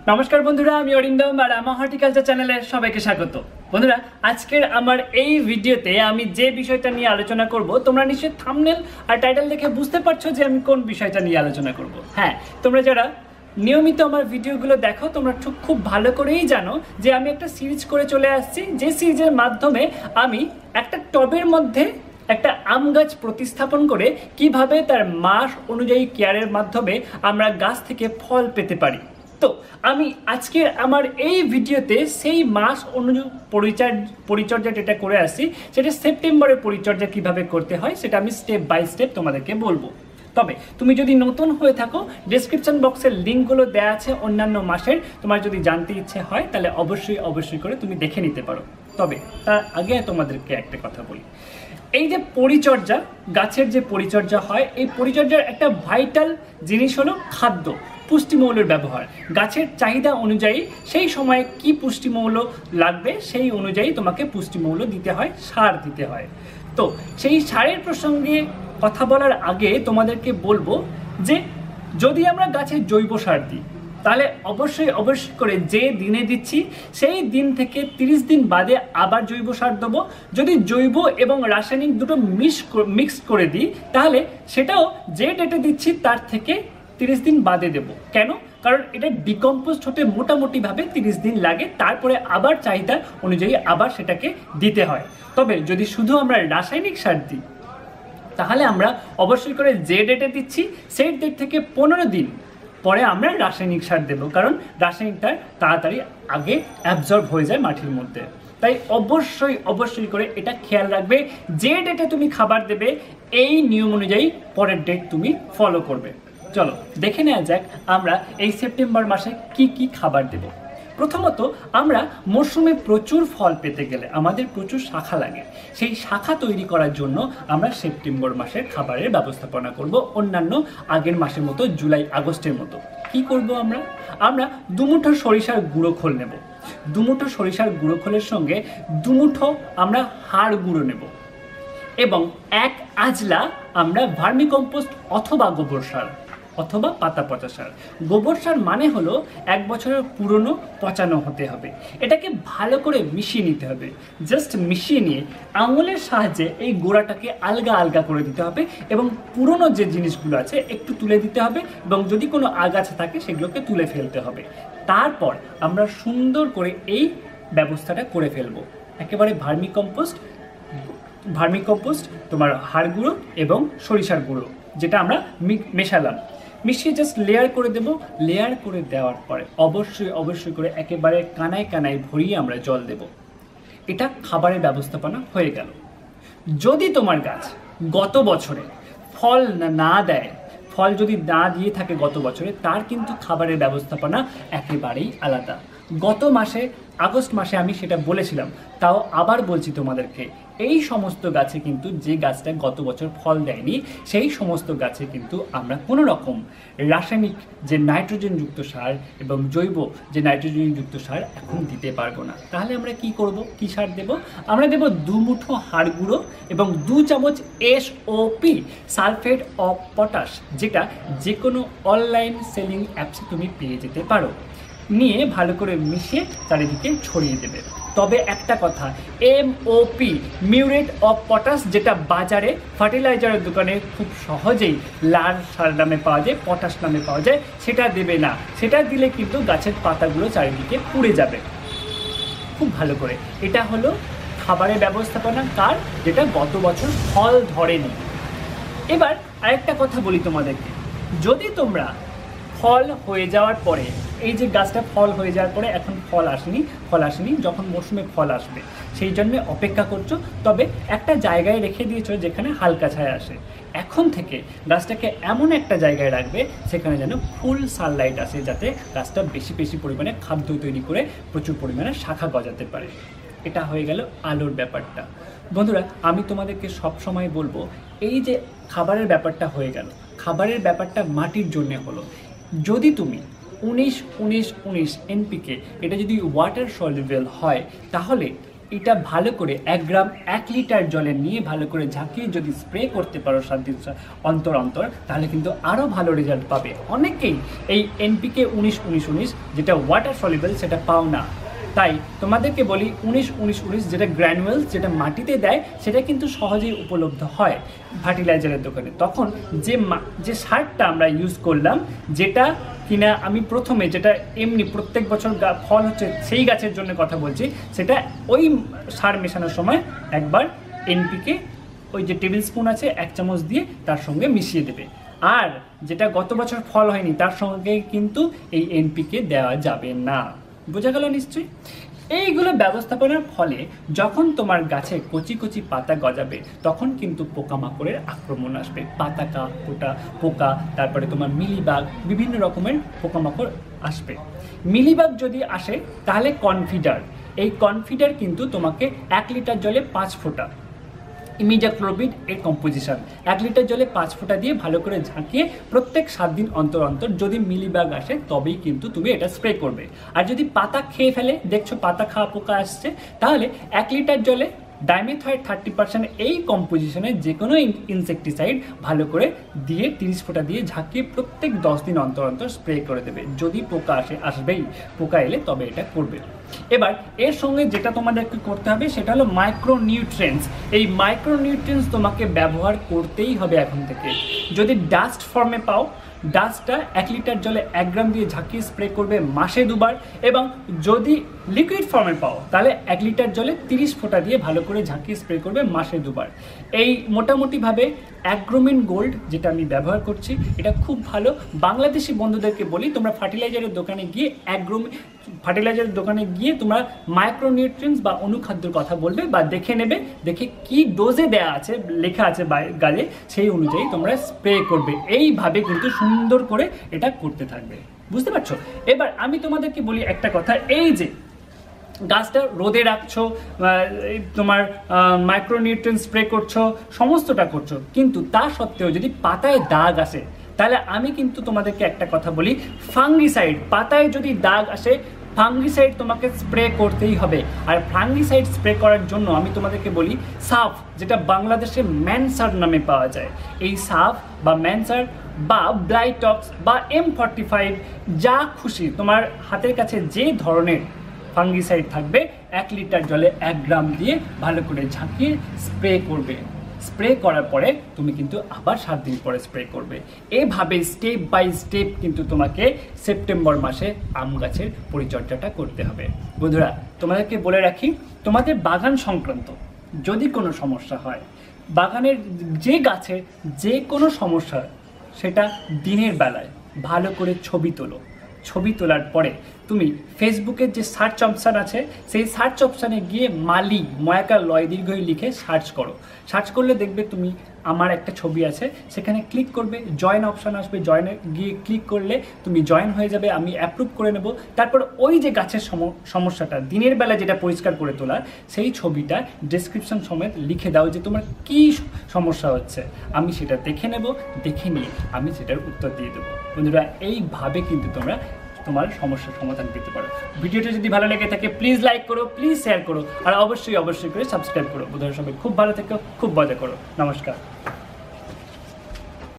নমস্কার বন্ধুরা, আমি অরিন্দম আর আমার হর্টিকালচার চ্যানেলে সবাইকে স্বাগত। বন্ধুরা, আজকের আমার এই ভিডিওতে আমি যে বিষয়টা নিয়ে আলোচনা করব, তোমরা নিশ্চয়ই থাম্বনেল আর টাইটেল দেখে বুঝতে পারছো যে আমি কোন বিষয়টা নিয়ে আলোচনা করব। হ্যাঁ, তোমরা যারা নিয়মিত আমার ভিডিওগুলো দেখো তোমরা খুব ভালো করেই জানো যে আমি একটা সিরিজ করে চলে আসছি, যে সিরিজের মাধ্যমে আমি একটা টবের মধ্যে একটা আম গাছ প্রতিস্থাপন করে কিভাবে তার মাস অনুযায়ী কেয়ারের মাধ্যমে আমরা গাছ থেকে ফল পেতে পারি। তো আমি আজকে আমার এই ভিডিওতে সেই মাস অনুযায়ী পরিচর্যা যেটা করে আসছি, সেটা সেপ্টেম্বরের পরিচর্যা কিভাবে করতে হয় সেটা আমি স্টেপ বাই স্টেপ তোমাদেরকে বলবো। তবে তুমি যদি নতুন হয়ে থাকো, ডেসক্রিপশন বক্সের লিঙ্কগুলো দেওয়া আছে অন্যান্য মাসের, তোমার যদি জানতে ইচ্ছে হয় তাহলে অবশ্যই করে তুমি দেখে নিতে পারো। তবে তার আগে তোমাদেরকে একটা কথা বলি, এই যে পরিচর্যা, গাছের যে পরিচর্যা হয়, এই পরিচর্যার একটা ভাইটাল জিনিস হলো খাদ্য, পুষ্টিমৌলের ব্যবহার। গাছের চাহিদা অনুযায়ী সেই সময়ে কি পুষ্টিমৌল লাগবে সেই অনুযায়ী তোমাকে পুষ্টিমৌল দিতে হয়, সার দিতে হয়। তো সেই সারের প্রসঙ্গে কথা বলার আগে তোমাদেরকে বলবো যে যদি আমরা গাছে জৈব সার দিই তাহলে অবশ্যই করে যে দিনে দিচ্ছি সেই দিন থেকে 30 দিন বাদে আবার জৈব সার দেবো। যদি জৈব এবং রাসায়নিক দুটো মিক্স করে দিই তাহলে সেটাও যে ডেটে দিচ্ছি তার থেকে 30 দিন বাদে দেব। কেন? কারণ এটা ডিকম্পোজ হতে মোটামুটিভাবে 30 দিন লাগে, তারপরে আবার চাহিদা অনুযায়ী আবার সেটাকে দিতে হয়। তবে যদি শুধু আমরা রাসায়নিক সার দিই তাহলে আমরা অবশ্যই করে যে ডেটে দিচ্ছি সেই ডেট থেকে 15 দিন পরে আমরা রাসায়নিক সার দেব, কারণ রাসায়নিকটা তাড়াতাড়ি আগে অ্যাবজর্ব হয়ে যায় মাটির মধ্যে। তাই অবশ্যই করে এটা খেয়াল রাখবে, যে ডেটে তুমি খাবার দেবে এই নিয়ম অনুযায়ী পরের ডেট তুমি ফলো করবে। চলো দেখে নেওয়া যাক আমরা এই সেপ্টেম্বর মাসে কি কি খাবার দেব। প্রথমত, আমরা মরশুমে প্রচুর ফল পেতে গেলে আমাদের প্রচুর শাখা লাগে। সেই শাখা তৈরি করার জন্য আমরা সেপ্টেম্বর মাসের খাবারের ব্যবস্থাপনা করব অন্যান্য আগের মাসের মতো, জুলাই আগস্টের মতো। কি করব আমরা 2 মুঠো সরিষার গুঁড়ো খোল নেব। 2 মুঠো সরিষার গুঁড়ো খোলের সঙ্গে 2 মুঠো আমরা হাড় গুঁড়ো নেব এবং 1 আজলা আমরা ভার্মিকম্পোস্ট অথবা গোবর সার অথবা পাতা পচা সার। গোবর সার মানে হলো 1 বছরের পুরনো পচানো হতে হবে। এটাকে ভালো করে মিশিয়ে নিতে হবে। জাস্ট মিশিয়ে নিয়ে আঙুলের সাহায্যে এই গোড়াটাকে আলগা করে দিতে হবে এবং পুরনো যে জিনিসগুলো আছে একটু তুলে দিতে হবে এবং যদি কোনো আগাছা থাকে সেগুলোকে তুলে ফেলতে হবে। তারপর আমরা সুন্দর করে এই ব্যবস্থাটা করে ফেলবো। একেবারে ভার্মিকম্পোস্ট তোমার হাড় গুঁড়ো এবং সরিষার গুঁড়ো যেটা আমরা মেশালাম, মিশিয়ে জাস্ট লেয়ার করে দেব। লেয়ার করে দেওয়ার পরে অবশ্যই করে একেবারে কানায় ভরিয়ে আমরা জল দেব। এটা খাবারের ব্যবস্থাপনা হয়ে গেল। যদি তোমার গাছ গত বছরে ফল না দেয়, ফল যদি না দিয়ে থাকে গত বছরে, তার কিন্তু খাবারের ব্যবস্থাপনা একেবারেই আলাদা। গত মাসে আগস্ট মাসে আমি সেটা বলেছিলাম, তাও আবার বলছি তোমাদেরকে, এই সমস্ত গাছে কিন্তু যে গাছটা গত বছর ফল দেয়নি সেই সমস্ত গাছে কিন্তু আমরা কোনো রকম রাসায়নিক যে নাইট্রোজেনযুক্ত সার এবং জৈব যে নাইট্রোজেনযুক্ত সার এখন দিতে পারবো না। তাহলে আমরা কি করব, কি সার দেব? আমরা দেব 2 মুঠো হাড় গুঁড়ো এবং 2 চামচ SOP সালফেট অফ পটাশ, যেটা যে কোনো অনলাইন সেলিং অ্যাপসে তুমি পেয়ে যেতে পারো। নিয়ে ভালো করে মিশিয়ে চারিদিকে ছড়িয়ে দেবে। তবে একটা কথা, MOP মিউরেট অফ পটাশ, যেটা বাজারে ফার্টিলাইজারের দোকানে খুব সহজেই লাল সার নামে পাওয়া যায়, পটাশ নামে পাওয়া যায়, সেটা দেবে না। সেটা দিলে কিন্তু গাছের পাতাগুলো চারিদিকে পুড়ে যাবে। খুব ভালো করে, এটা হলো খাবারের ব্যবস্থাপনা কার, যেটা গত বছর ফল ধরেনি। এবার আরেকটা কথা বলি তোমাদেরকে, যদি তোমরা ফল হয়ে যাওয়ার পরে, এই যে গাছটা ফল হয়ে যাওয়ার পরে এখন ফল আসেনি, যখন মরশুমে ফল আসবে সেই জন্য অপেক্ষা করছো, তবে একটা জায়গায় রেখে দিয়েছো যেখানে হালকা ছায়া আসে। এখন থেকে গাছটাকে এমন একটা জায়গায় রাখবে সেখানে যেন ফুল সানলাইট আসে, যাতে গাছটা বেশি পরিমাণে খাদ্য তৈরি করে প্রচুর পরিমাণে শাখা গজাতে পারে। এটা হয়ে গেল আলোর ব্যাপারটা। বন্ধুরা, আমি তোমাদেরকে সব সময় বলবো, এই যে খাবারের ব্যাপারটা হয়ে গেল, খাবারের ব্যাপারটা মাটির জন্য হলো। যদি তুমি 19-19-19 NPK এটা যদি ওয়াটার সলিউবল হয় তাহলে এটা ভালো করে 1 গ্রাম 1 লিটার জলে নিয়ে ভালো করে ঝাঁকিয়ে যদি স্প্রে করতে পারো 7 দিন অন্তর অন্তর, তাহলে কিন্তু আরও ভালো রেজাল্ট পাবে। অনেকেই এই NPK 19-19-19 যেটা ওয়াটার সলিবল সেটা পাও না, তাই তোমাদেরকে বলি 19-19-19 যেটা গ্র্যানুয়েলস, যেটা মাটিতে দেয়, সেটা কিন্তু সহজেই উপলব্ধ হয় ফার্টিলাইজারের দোকানে। তখন যে সারটা আমরা ইউজ করলাম, যেটা কিনা আমি প্রথমে যেটা এমনি প্রত্যেক বছর ফল হচ্ছে সেই গাছের জন্য কথা বলছি, সেটা ওই সার মেশানোর সময় একবার NPK ওই যে টেবিল স্পুন আছে 1 চামচ দিয়ে তার সঙ্গে মিশিয়ে দেবে। আর যেটা গত বছর ফল হয়নি তার সঙ্গে কিন্তু এই NPK দেওয়া যাবে না। বোঝা গেল নিশ্চয়ই? এইগুলো ব্যবস্থাপনার ফলে যখন তোমার গাছে কচি কচি পাতা গজাবে, তখন কিন্তু পোকামাকড়ের আক্রমণ আসবে। পাতা পোকা, তারপরে তোমার মিলিবাগ, বিভিন্ন রকমের পোকামাকড় আসবে। মিলিবাগ যদি আসে তাহলে কনফিডার, এই কনফিডার কিন্তু তোমাকে 1 লিটার জলে 5 ফোঁটা ইমিডাক্লোপিড এর কম্পোজিশন 1 লিটার জলে 5 ফোঁটা দিয়ে ভালো করে ঝাঁকিয়ে প্রত্যেক 7 দিন অন্তর অন্তর যদি মিলিবাগ আসে তবেই কিন্তু তুমি এটা স্প্রে করবে। আর যদি পাতা খেয়ে ফেলে, দেখছো পাতা খাওয়া পোকা আসছে, তাহলে 1 লিটার জলে ডাইমেথয়েড 30% এই কম্পোজিশনের যে কোনো ইনসেকটিসাইড ভালো করে দিয়ে 30 ফোঁটা দিয়ে ঝাঁকিয়ে প্রত্যেক 10 দিন অন্তর অন্তর স্প্রে করে দেবে। যদি পোকা আসবেই, পোকা এলে তবে এটা করবে। এবার এর সঙ্গে যেটা তোমাদেরকে করতে হবে সেটা হলো মাইক্রোনিউট্রিয়েন্টস। এই মাইক্রোনিউট্রিয়েন্টস তোমাকে ব্যবহার করতেই হবে এখন থেকে। যদি ডাস্ট ফর্মে পাও, ডাস্টটা 1 লিটার জলে 1 গ্রাম দিয়ে ঝাঁকিয়ে স্প্রে করবে মাসে 2 বার, এবং যদি লিকুইড ফর্মে পাও তাহলে 1 লিটার জলে 30 ফোঁটা দিয়ে ভালো করে ঝাঁকিয়ে স্প্রে করবে মাসে 2 বার। এই মোটামুটিভাবে অ্যাগ্রোমিন গোল্ড যেটা আমি ব্যবহার করছি, এটা খুব ভালো। বাংলাদেশি বন্ধুদেরকে বলি, তোমরা ফার্টিলাইজারের দোকানে গিয়ে তোমরা মাইক্রোনিউট্রিয়েন্টস বা অনুখাদ্যের কথা বলবে বা দেখে নেবে, দেখে কি ডোজে দেয়া আছে লেখা আছে গালে, সেই অনুযায়ী তোমরা স্প্রে করবে। এইভাবে কিন্তু সুন্দর করে এটা করতে থাকবে। বুঝতে পারছো? এবার আমি তোমাদেরকে বলি একটা কথা, এই যে গাছটা রোদে রাখছো, তোমার মাইক্রোনিউট্রিয়েন্ট স্প্রে করছো, সমস্তটা করছো, কিন্তু তা সত্ত্বেও যদি পাতায় দাগ আসে, তাহলে আমি কিন্তু তোমাদেরকে একটা কথা বলি, ফাঙ্গিসাইড, পাতায় যদি দাগ আসে ফাঙ্গিসাইড তোমাকে স্প্রে করতেই হবে। আর ফাঙ্গিসাইড স্প্রে করার জন্য আমি তোমাদেরকে বলি সাফ, যেটা বাংলাদেশে ম্যানসার নামে পাওয়া যায়। এই সাফ বা ম্যানসার বা ব্লাইটক্স বা M45, যা খুশি তোমার হাতের কাছে যে ধরনের ফাঙ্গিসাইড থাকবে, 1 লিটার জলে 1 গ্রাম দিয়ে ভালো করে ঝাঁকিয়ে স্প্রে করবে। স্প্রে করার পরে তুমি কিন্তু আবার 7 দিন পরে স্প্রে করবে। এভাবে স্টেপ বাই স্টেপ কিন্তু তোমাকে সেপ্টেম্বর মাসে আম গাছের পরিচর্যাটা করতে হবে। বন্ধুরা, তোমাদেরকে বলে রাখি, তোমাদের বাগান সংক্রান্ত যদি কোনো সমস্যা হয়, বাগানের যে গাছের যে কোনো সমস্যা, সেটা দিনের বেলায় ভালো করে ছবি তোলো। ছবি তোলার পরে তুমি ফেসবুকের যে সার্চ অপশান আছে, সেই সার্চ অপশানে গিয়ে মালি ময়াকার লয় দীর্ঘই লিখে সার্চ করো। সার্চ করলে দেখবে তুমি আমার একটা ছবি আছে, সেখানে ক্লিক করবে, জয়েন অপশান আসবে, জয়েনে গিয়ে ক্লিক করলে তুমি জয়েন হয়ে যাবে, আমি অ্যাপ্রুভ করে নেব। তারপর ওই যে গাছের সমস্যাটা দিনের বেলা যেটা পরিষ্কার করে তোলার, সেই ছবিটা ডেসক্রিপশন সমেত লিখে দাও যে তোমার কী সমস্যা হচ্ছে, আমি সেটা দেখে নেব, দেখে নিয়ে আমি সেটার উত্তর দিয়ে দেবো। বন্ধুরা, এইভাবে কিন্তু তোমরা তোমার সমস্যার সমাধান পেতে পারো। ভিডিওটা যদি ভালো লেগে থাকে প্লিজ লাইক করো, প্লিজ শেয়ার করো, আর অবশ্যই করে সাবস্ক্রাইব করো। বন্ধুরা, সবাই খুব ভালো থেকো, খুব মজা করো। নমস্কার।